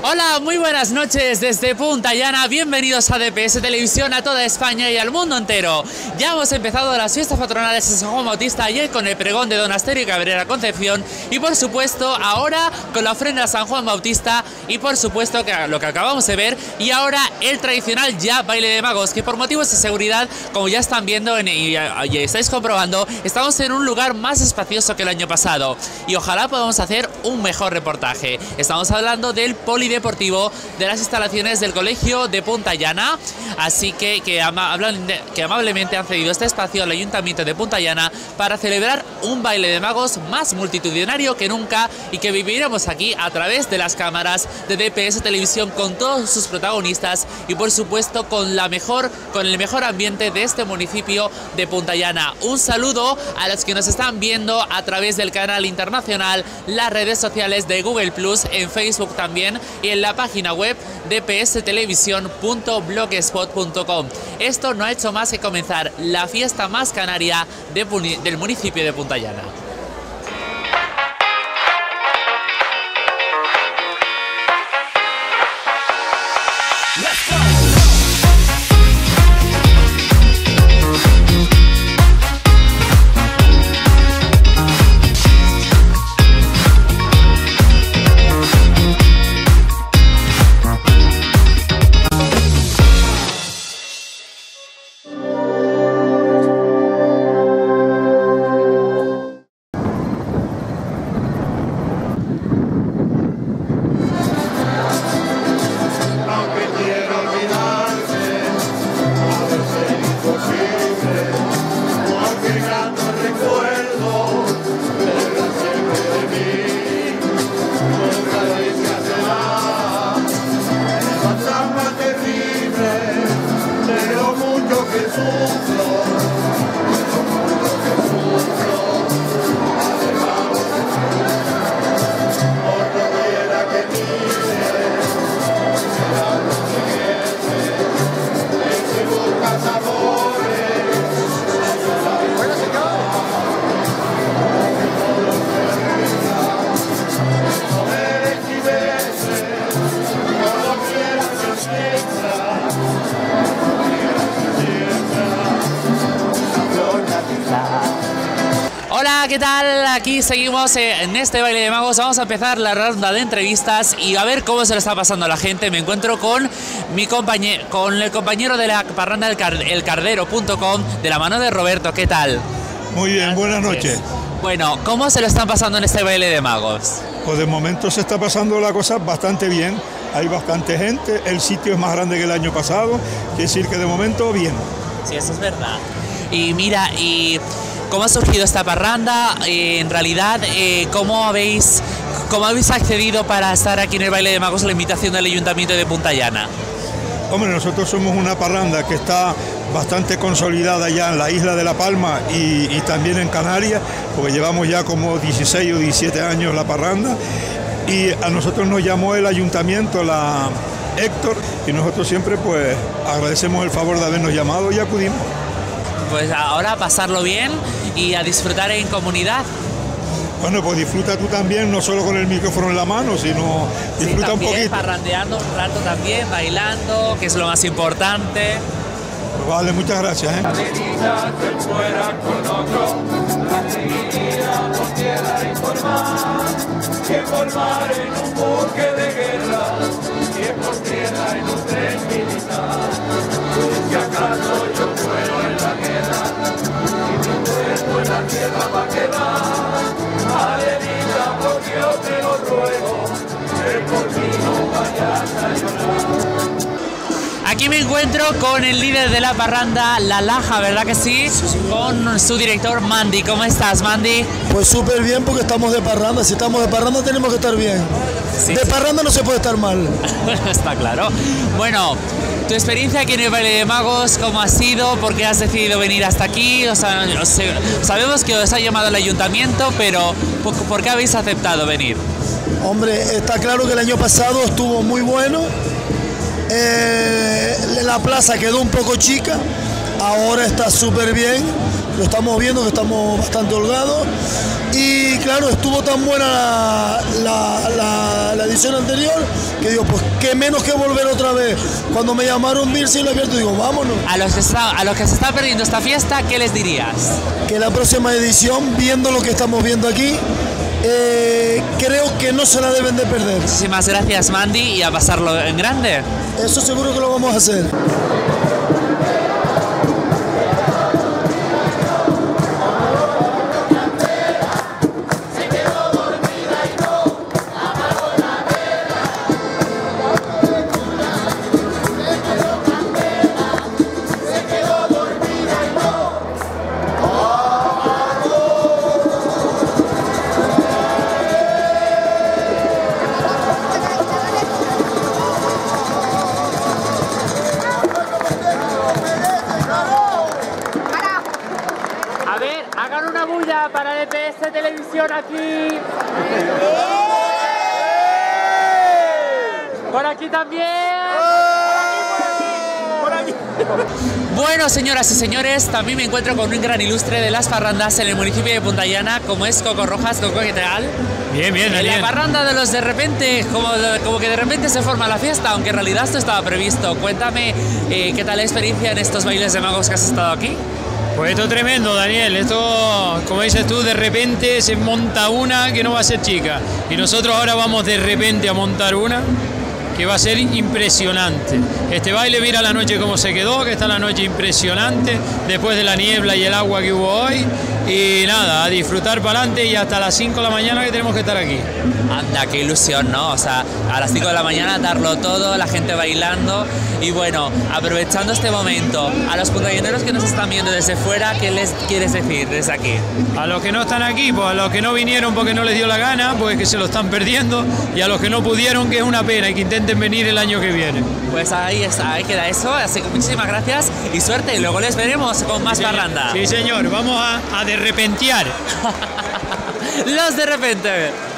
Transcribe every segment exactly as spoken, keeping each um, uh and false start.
Hola, muy buenas noches desde Punta Llana, bienvenidos a D P S Televisión, a toda España y al mundo entero. Ya hemos empezado las fiestas patronales de San Juan Bautista ayer con el pregón de Don Asterio Cabrera Concepción y por supuesto ahora con la ofrenda a San Juan Bautista y por supuesto que lo que acabamos de ver y ahora el tradicional ya baile de magos, que por motivos de seguridad, como ya están viendo en, y, y estáis comprobando, estamos en un lugar más espacioso que el año pasado y ojalá podamos hacer un mejor reportaje. Estamos hablando del polideportivo de las instalaciones del Colegio de Punta Llana, así que que, ama, que amablemente han cedido este espacio al Ayuntamiento de Punta Llana para celebrar un baile de magos más multitudinario que nunca y que viviremos aquí a través de las cámaras de D P S Televisión con todos sus protagonistas y por supuesto con la mejor con el mejor ambiente de este municipio de Punta Llana. Un saludo a los que nos están viendo a través del canal internacional, las redes sociales de Google Plus, en Facebook también y en la página web d p s televisión punto blogspot punto com. Esto no ha hecho más que comenzar la fiesta más canaria de, del municipio de Punta Llana. Hola, ¿qué tal? Aquí seguimos en este baile de magos. Vamos a empezar la ronda de entrevistas y a ver cómo se lo está pasando a la gente. Me encuentro con mi compañero, con el compañero de la parranda del Car el cardero punto com, de la mano de Roberto. ¿Qué tal? Muy bien, buenas noches. Bueno, ¿cómo se lo están pasando en este baile de magos? Pues de momento se está pasando la cosa bastante bien. Hay bastante gente, el sitio es más grande que el año pasado, quiere decir que de momento bien. Sí, eso es verdad. Y mira, y ¿cómo ha surgido esta parranda? Eh, en realidad, eh, ¿cómo habéis cómo habéis accedido para estar aquí en el baile de magos a la invitación del Ayuntamiento de Punta Llana? Hombre, nosotros somos una parranda que está bastante consolidada ya en la isla de La Palma y, y también en Canarias, porque llevamos ya como dieciséis o diecisiete años la parranda y a nosotros nos llamó el Ayuntamiento, la Héctor, y nosotros siempre pues agradecemos el favor de habernos llamado y acudimos. Pues ahora a pasarlo bien y a disfrutar en comunidad. Bueno, pues disfruta tú también, no solo con el micrófono en la mano, sino disfruta sí, también, un poquito. Parrandeando un rato también, bailando, que es lo más importante. Pues vale, muchas gracias. ¿eh? Que formar en un buque de guerra, que por tierra en un tren militar. Si acaso yo muero en la guerra, y mi cuerpo en la tierra va a quedar, Adelita, por Dios te lo ruego, que por mí no vayas a llorar. Aquí me encuentro con el líder de la parranda, La Laja, ¿verdad que sí? Con su director, Mandy. ¿Cómo estás, Mandy? Pues súper bien, porque estamos de parranda. Si estamos de parranda tenemos que estar bien. Sí, de sí. Parranda no se puede estar mal. Está claro. Bueno, tu experiencia aquí en el baile de magos, ¿cómo ha sido? ¿Por qué has decidido venir hasta aquí? O sea, sabemos que os ha llamado el ayuntamiento, pero ¿por qué habéis aceptado venir? Hombre, está claro que el año pasado estuvo muy bueno. Eh, la plaza quedó un poco chica, ahora está súper bien lo estamos viendo que estamos bastante holgados. Y claro, estuvo tan buena la, la, la, la edición anterior que digo, pues qué menos que volver otra vez. Cuando me llamaron Vir Cielo Abierto, digo, vámonos. A los, que está, a los que se está perdiendo esta fiesta, ¿qué les dirías? Que la próxima edición, viendo lo que estamos viendo aquí, eh, creo que no se la deben de perder. Muchísimas gracias, Mandy, y a pasarlo en grande. Eso seguro que lo vamos a hacer. Hagan una bulla para D P S Televisión aquí. Por aquí también. Por aquí, por aquí. Bueno, señoras y señores, también me encuentro con un gran ilustre de las parrandas en el municipio de Punta Llana, como es Coco Rojas. Coco, ¿qué tal? Bien, bien, en bien. La parranda de los de repente, como, como que de repente se forma la fiesta, aunque en realidad esto estaba previsto. Cuéntame, eh, ¿qué tal la experiencia en estos bailes de magos que has estado aquí? Pues esto es tremendo, Daniel. Esto, como dices tú, de repente se monta una que no va a ser chica. Y nosotros ahora vamos de repente a montar una que va a ser impresionante. Este baile, mira la noche cómo se quedó, que está la noche impresionante, después de la niebla y el agua que hubo hoy. Y nada, a disfrutar para adelante y hasta las cinco de la mañana que tenemos que estar aquí. Anda, qué ilusión, ¿no? O sea, a las cinco de la mañana darlo todo, la gente bailando. Y bueno, aprovechando este momento, a los puntallaneros que nos están viendo desde fuera, ¿qué les quieres decir desde aquí? A los que no están aquí, pues a los que no vinieron porque no les dio la gana, pues que se lo están perdiendo. Y a los que no pudieron, que es una pena y que intenten venir el año que viene. Pues ahí está, ahí queda eso. Así que muchísimas gracias y suerte. Y luego les veremos con más Sí, parranda. Sí, señor. Vamos a, a de repentear. Los de repente.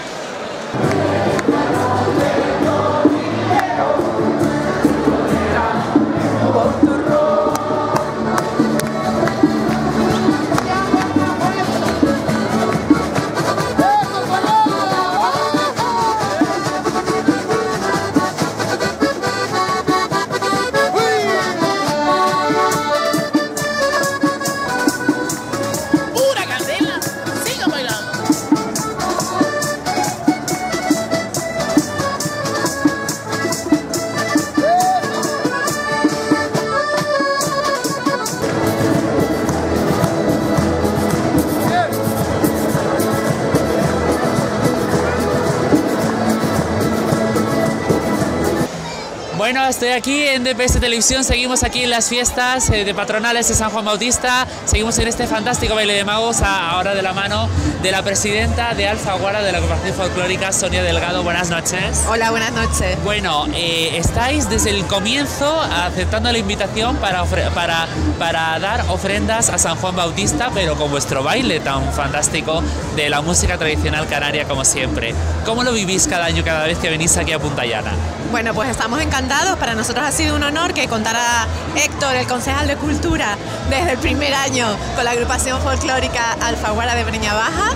Bueno, estoy aquí en D P S Televisión, seguimos aquí en las fiestas eh, de patronales de San Juan Bautista, seguimos en este fantástico baile de magos, a, ahora de la mano de la presidenta de Alfaguara de la Agrupación Folclórica, Sonia Delgado. Buenas noches. Hola, buenas noches. Bueno, eh, estáis desde el comienzo aceptando la invitación para, para, para dar ofrendas a San Juan Bautista, pero con vuestro baile tan fantástico de la música tradicional canaria como siempre. ¿Cómo lo vivís cada año, cada vez que venís aquí a Punta Llana? Bueno, pues estamos encantados. Para nosotros ha sido un honor que contara Héctor, el concejal de Cultura, desde el primer año con la agrupación folclórica Alfaguara de Breña Baja.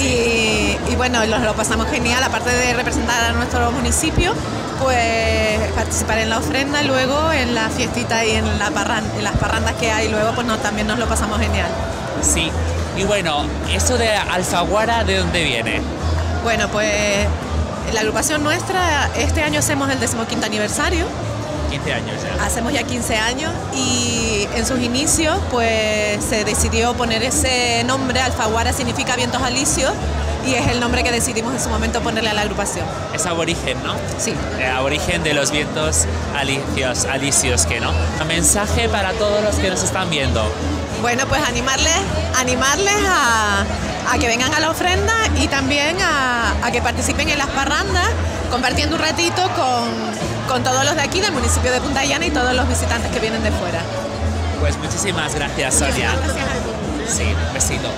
Sí. Y, y bueno, lo, lo pasamos genial, aparte de representar a nuestro municipio, pues participar en la ofrenda, luego en la fiestita y en, la parran, en las parrandas que hay, luego pues no, también nos lo pasamos genial. Sí, y bueno, eso de Alfaguara, ¿de dónde viene? Bueno, pues la agrupación nuestra, este año hacemos el decimoquinto aniversario. quince años ya. Hacemos ya quince años y en sus inicios pues se decidió poner ese nombre. Alfaguara significa vientos alisios y es el nombre que decidimos en su momento ponerle a la agrupación. Es aborigen, ¿no? Sí. Eh, aborigen de los vientos alisios, alisios, ¿qué no? Un mensaje para todos los que nos están viendo. Bueno, pues animarles, animarles a, a que vengan a la ofrenda y también a, a que participen en las parrandas, compartiendo un ratito con, con todos los de aquí, del municipio de Punta Llana y todos los visitantes que vienen de fuera. Pues muchísimas gracias, Sonia. Muchísimas gracias a ti. Sí, un besito.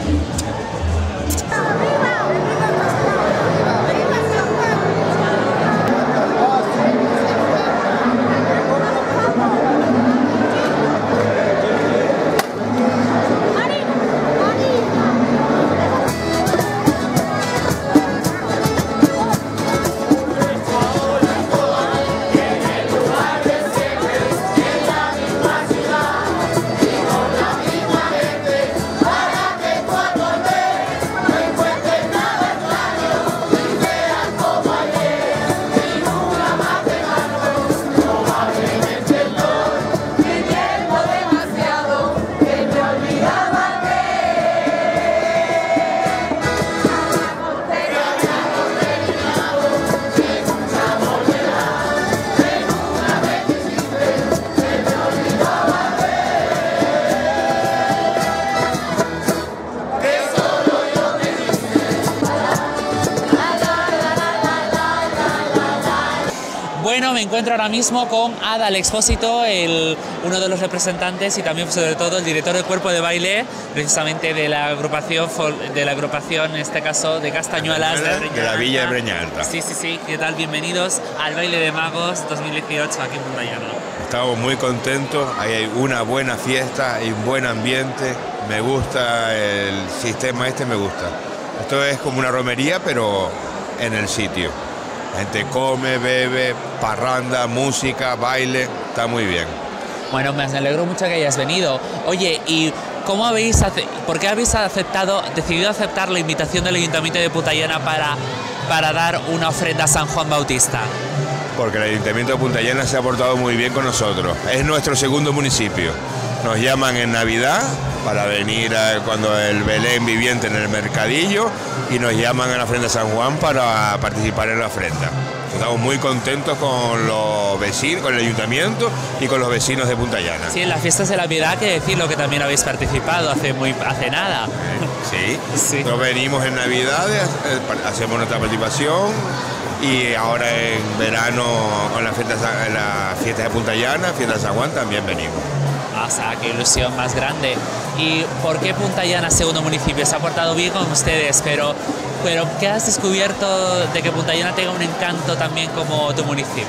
Bueno, me encuentro ahora mismo con Adal Expósito, el, uno de los representantes y también sobre todo el director del cuerpo de baile, precisamente de la agrupación, de la agrupación en este caso de Castañuelas de, de la Villa de Breña Alta. Sí, sí, sí. ¿Qué tal? Bienvenidos al Baile de Magos dos mil dieciocho aquí en Punta Llana. Estamos muy contentos, hay una buena fiesta, hay un buen ambiente, me gusta el sistema este, me gusta. Esto es como una romería, pero en el sitio. La gente come, bebe, parranda, música, baile, está muy bien. Bueno, me alegro mucho que hayas venido. Oye, ¿y cómo habéis, por qué habéis aceptado, decidido aceptar la invitación del Ayuntamiento de Punta Llana para, para dar una ofrenda a San Juan Bautista? Porque el Ayuntamiento de Punta Llana se ha portado muy bien con nosotros. Es nuestro segundo municipio. Nos llaman en Navidad para venir a, cuando el Belén viviente en el mercadillo y nos llaman a la ofrenda de San Juan para participar en la ofrenda. Estamos muy contentos con los vecinos, con el ayuntamiento y con los vecinos de Punta Llana. Sí, en las fiestas de la Piedad, que decirlo que también habéis participado hace muy hace nada. Sí, sí. Nos venimos en Navidades, hacemos nuestra participación y ahora en verano con la fiesta, la fiesta de Punta Llana, fiesta de San Juan, también venimos. O sea, qué ilusión más grande. ¿Y por qué Punta Llana, segundo municipio? Se ha portado bien con ustedes, pero, pero ¿qué has descubierto de que Punta Llana tenga un encanto también como tu municipio?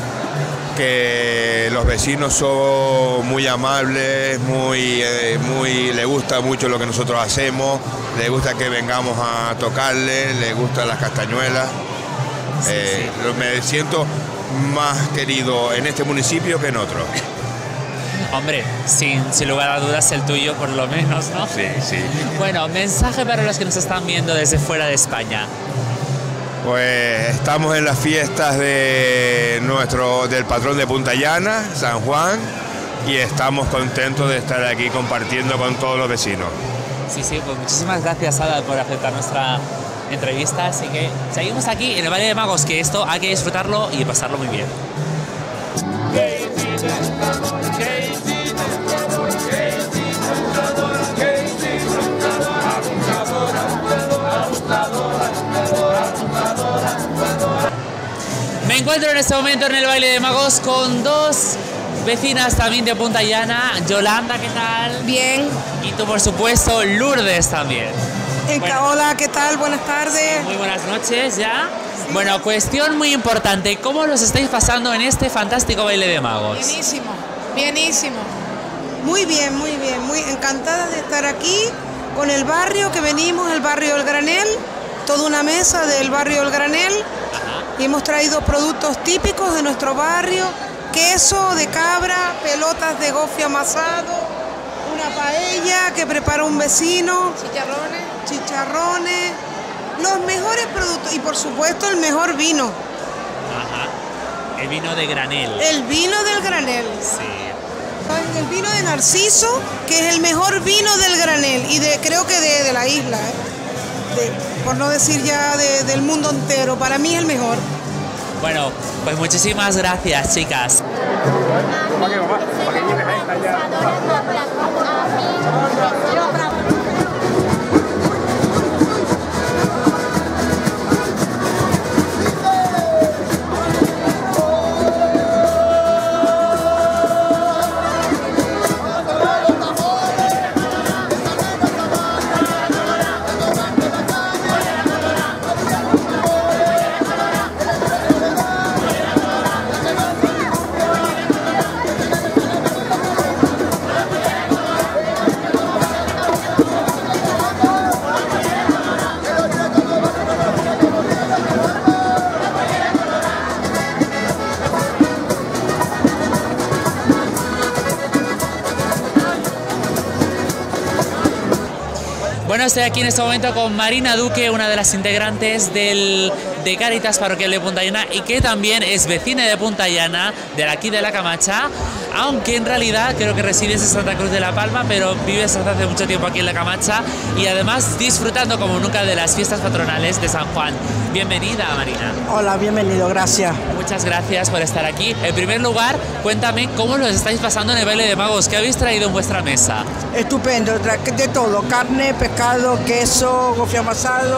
Que los vecinos son muy amables, muy, eh, muy, les gusta mucho lo que nosotros hacemos, les gusta que vengamos a tocarle, les gustan las castañuelas. Sí, eh, sí. Me siento más querido en este municipio que en otro. Hombre, sin, sin lugar a dudas el tuyo por lo menos, ¿no? Sí, sí. Bueno, mensaje para los que nos están viendo desde fuera de España. Pues estamos en las fiestas de nuestro, del patrón de Punta Llana, San Juan, y estamos contentos de estar aquí compartiendo con todos los vecinos. Sí, sí, pues muchísimas gracias, Ada, por aceptar nuestra entrevista. Así que seguimos aquí en el Valle de Magos, que esto hay que disfrutarlo y pasarlo muy bien. Me encuentro en este momento en el Baile de Magos con dos vecinas también de Punta Llana. Yolanda, ¿qué tal? Bien. Y tú, por supuesto, Lourdes también. Bueno, hola, ¿qué tal? Buenas tardes. Muy buenas noches ya. Sí. Bueno, cuestión muy importante. ¿Cómo los estáis pasando en este fantástico Baile de Magos? Bienísimo, bienísimo. Muy bien, muy bien. Muy encantada de estar aquí con el barrio que venimos, el barrio El Granel. Toda una mesa del barrio El Granel. Ajá. Y hemos traído productos típicos de nuestro barrio. Queso de cabra, pelotas de gofio amasado, una paella que prepara un vecino. Chicharrones. Chicharrones. Los mejores productos y por supuesto el mejor vino. Ajá. El vino de granel. El vino del granel. Sí. El vino de Narciso, que es el mejor vino del granel y de creo que de, de la isla, ¿eh? de, por no decir ya de, del mundo entero. Para mí es el mejor. Bueno, pues muchísimas gracias, chicas. Bueno, estoy aquí en este momento con Marina Duque, una de las integrantes del, de Cáritas Parroquial de Punta Llana y que también es vecina de Punta Llana, de aquí de La Camacha, aunque en realidad creo que resides en Santa Cruz de la Palma, pero vives desde hace mucho tiempo aquí en La Camacha y además disfrutando como nunca de las fiestas patronales de San Juan. Bienvenida, Marina. Hola, bienvenido, gracias. Muchas gracias por estar aquí. En primer lugar, cuéntame cómo los estáis pasando en el Baile de Magos. ¿Qué habéis traído en vuestra mesa? Estupendo, de todo, carne, pescado, queso, gofio amasado,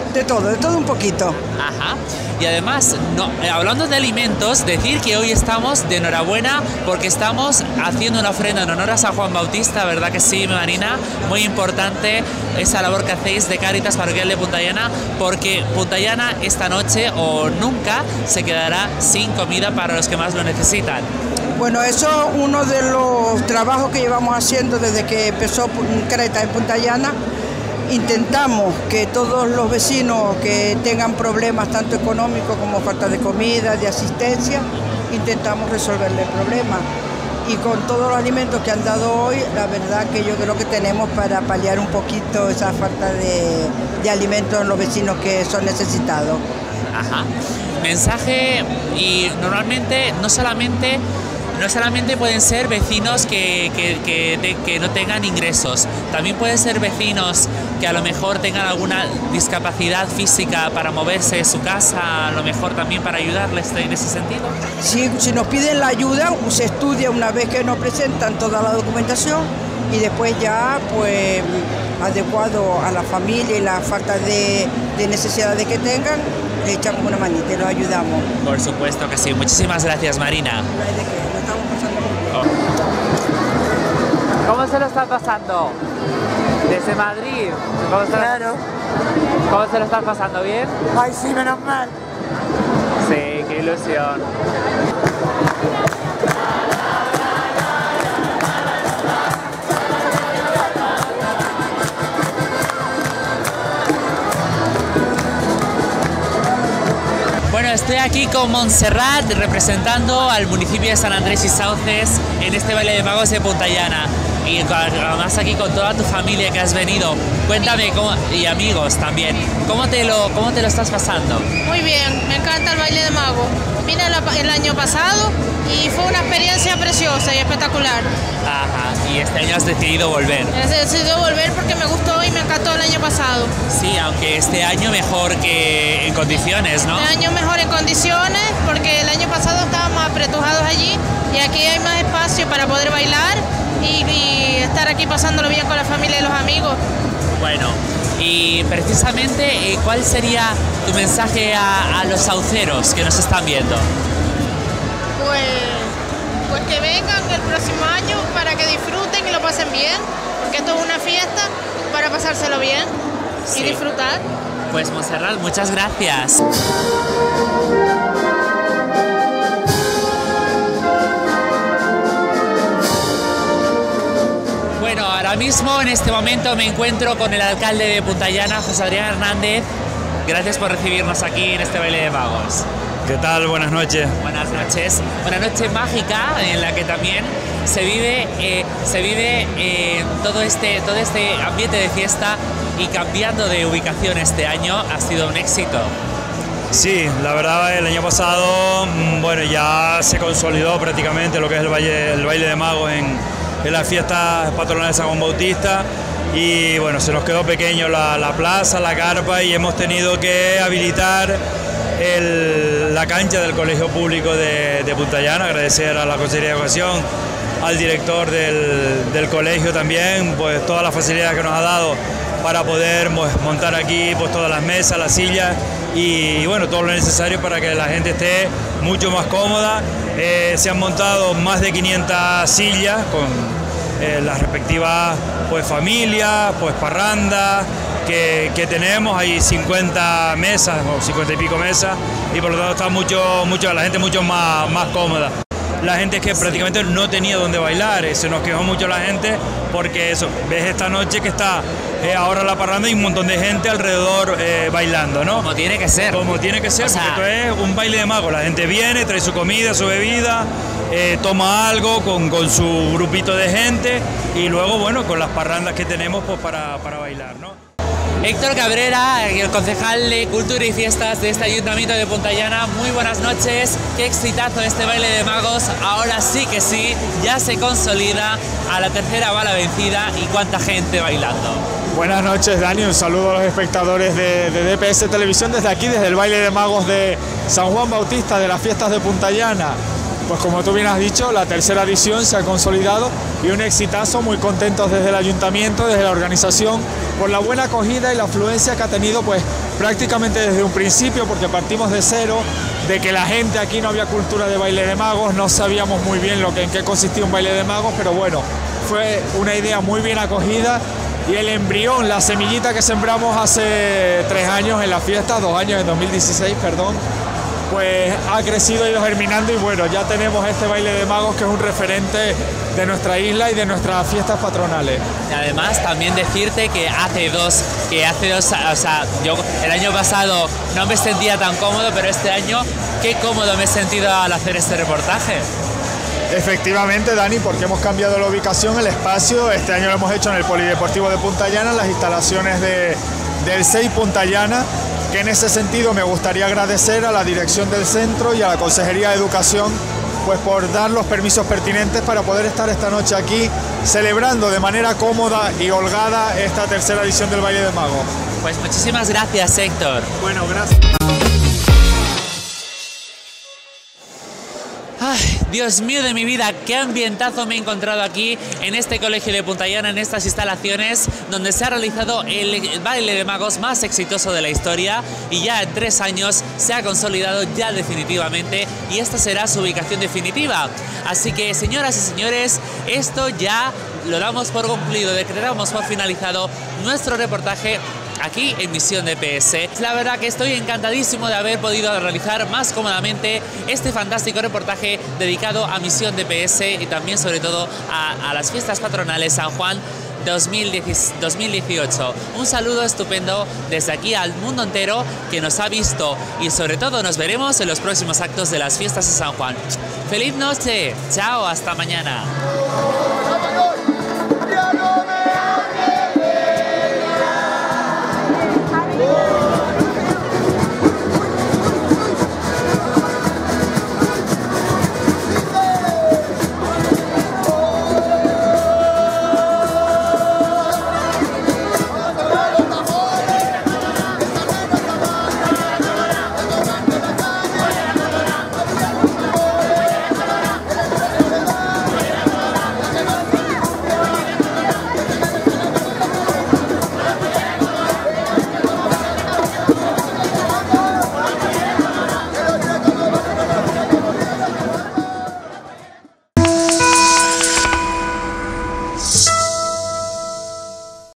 de todo, de todo un poquito. Ajá. Y además, no, eh, hablando de alimentos, decir que hoy estamos de enhorabuena porque estamos haciendo una ofrenda en honor a San Juan Bautista, ¿verdad que sí, Marina? Muy importante esa labor que hacéis de Cáritas Parroquial de Punta Llana, porque Punta Llana esta noche o nunca se quedará sin comida para los que más lo necesitan. Bueno, eso es uno de los trabajos que llevamos haciendo desde que empezó Cáritas en Punta Llana. Intentamos que todos los vecinos que tengan problemas tanto económicos como falta de comida, de asistencia, intentamos resolverle el problema. Y con todos los alimentos que han dado hoy, la verdad que yo creo que tenemos para paliar un poquito esa falta de, de alimentos en los vecinos que son necesitados. Ajá. Mensaje, y normalmente no solamente... No solamente pueden ser vecinos que, que, que, de, que no tengan ingresos, también pueden ser vecinos que a lo mejor tengan alguna discapacidad física para moverse de su casa, a lo mejor también para ayudarles en ese sentido. Si, si nos piden la ayuda, se estudia una vez que nos presentan toda la documentación y después ya, pues, adecuado a la familia y la falta de, de necesidades que tengan, le echamos una manita y los ayudamos. Por supuesto que sí. Muchísimas gracias, Marina. ¿Cómo se lo está pasando? Desde Madrid. ¿Cómo se claro. Lo, ¿Cómo se lo están pasando? ¿Bien? Ay, sí, menos mal. Sí, qué ilusión. Bueno, estoy aquí con Montserrat representando al municipio de San Andrés y Sauces en este baile de magos de Punta Llana. Y además aquí con toda tu familia que has venido. Cuéntame, cómo, y amigos también, ¿cómo te, lo, ¿cómo te lo estás pasando? Muy bien, me encanta el baile de magos. Vine el año pasado y fue una experiencia preciosa y espectacular. Ajá, y este año has decidido volver. He decidido volver porque me gustó y me encantó el año pasado. Sí, aunque este año mejor que en condiciones, ¿no? Este año mejor en condiciones porque el año pasado estábamos apretujados allí y aquí hay más espacio para poder bailar y, y estar aquí pasándolo bien con la familia y los amigos. Bueno, y precisamente, ¿cuál sería tu mensaje a, a los sauceros que nos están viendo? Pues, pues que vengan el próximo año para que disfruten y lo pasen bien, porque esto es una fiesta para pasárselo bien sí. y disfrutar. Pues Montserrat, muchas gracias. Bueno, ahora mismo en este momento me encuentro con el alcalde de Punta Llana, José Adrián Hernández. Gracias por recibirnos aquí en este baile de magos. ¿Qué tal? Buenas noches. Buenas noches. Una noche mágica en la que también se vive, eh, se vive eh, todo, este, todo este ambiente de fiesta y cambiando de ubicación este año ha sido un éxito. Sí, la verdad el año pasado bueno, ya se consolidó prácticamente lo que es el baile, el baile de magos en, en las fiestas patronales de San Juan Bautista. Y bueno, se nos quedó pequeño la, la plaza, la carpa y hemos tenido que habilitar el, la cancha del Colegio Público de, de Punta Llana. Agradecer a la Consejería de Educación, al director del, del colegio también, pues todas las facilidades que nos ha dado para poder pues, montar aquí pues, todas las mesas, las sillas y, y bueno, todo lo necesario para que la gente esté mucho más cómoda. Eh, se han montado más de quinientas sillas con Eh, las respectivas pues familias, pues parrandas que, que tenemos, hay cincuenta mesas o cincuenta y pico mesas y por lo tanto está mucho, mucho, la gente mucho más, más cómoda. La gente es que prácticamente no tenía dónde bailar, eh, se nos quejó mucho la gente porque eso, ves esta noche que está eh, ahora la parranda y un montón de gente alrededor eh, bailando, ¿no? Como tiene que ser. Como tiene que ser, o sea, porque esto es un baile de magos, la gente viene, trae su comida, su bebida, Eh, toma algo con, con su grupito de gente y luego, bueno, con las parrandas que tenemos pues, para, para bailar, ¿no? Héctor Cabrera, el concejal de Cultura y Fiestas de este Ayuntamiento de Punta Llana, muy buenas noches, qué exitazo este baile de magos, ahora sí que sí, ya se consolida, a la tercera va la vencida y cuánta gente bailando. Buenas noches, Dani, un saludo a los espectadores de, de D P S Televisión desde aquí, desde el baile de magos de San Juan Bautista de las fiestas de Punta Llana. pues como tú bien has dicho, la tercera edición se ha consolidado y un exitazo, muy contentos desde el ayuntamiento, desde la organización, por la buena acogida y la afluencia que ha tenido pues prácticamente desde un principio, porque partimos de cero, de que la gente aquí no había cultura de baile de magos, no sabíamos muy bien lo que, en qué consistía un baile de magos, pero bueno, fue una idea muy bien acogida y el embrión, la semillita que sembramos hace tres años en la fiesta, dos años en dos mil dieciséis, perdón, pues ha crecido, ha ido germinando y bueno, ya tenemos este baile de magos que es un referente de nuestra isla y de nuestras fiestas patronales. Y además también decirte que hace dos, que hace dos, o sea, yo el año pasado no me sentía tan cómodo, pero este año qué cómodo me he sentido al hacer este reportaje. Efectivamente, Dani, porque hemos cambiado la ubicación, el espacio, este año lo hemos hecho en el Polideportivo de Punta Llana, las instalaciones de, del S E I Punta Llana, que en ese sentido me gustaría agradecer a la dirección del centro y a la Consejería de Educación pues por dar los permisos pertinentes para poder estar esta noche aquí celebrando de manera cómoda y holgada esta tercera edición del Baile de Magos. Pues muchísimas gracias, Héctor. Bueno, gracias. Ay, Dios mío de mi vida, qué ambientazo me he encontrado aquí en este colegio de Punta Llana, en estas instalaciones donde se ha realizado el baile de magos más exitoso de la historia y ya en tres años se ha consolidado ya definitivamente y esta será su ubicación definitiva. Así que, señoras y señores, esto ya lo damos por concluido, declaramos por finalizado nuestro reportaje aquí en Misión D P S. La verdad que estoy encantadísimo de haber podido realizar más cómodamente este fantástico reportaje dedicado a Misión D P S y también sobre todo a, a las fiestas patronales San Juan dos mil dieciocho. Un saludo estupendo desde aquí al mundo entero que nos ha visto y sobre todo nos veremos en los próximos actos de las fiestas de San Juan. ¡Feliz noche! ¡Chao! ¡Hasta mañana!